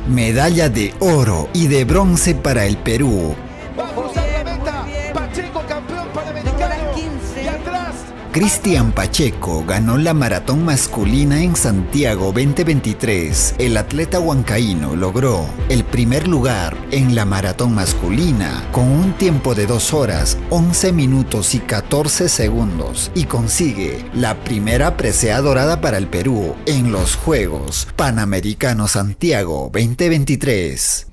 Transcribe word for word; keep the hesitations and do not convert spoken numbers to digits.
Medalla de oro y de bronce para el Perú. Va a cruzar la meta. Pacheco, campeón panamericano. Y atrás. Cristian Pacheco ganó la maratón masculina en Santiago veinte veintitrés. El atleta huancaíno logró el primer lugar en la maratón masculina con un tiempo de dos horas, once minutos y catorce segundos y consigue la primera presea dorada para el Perú en los Juegos Panamericanos Santiago veinte veintitrés.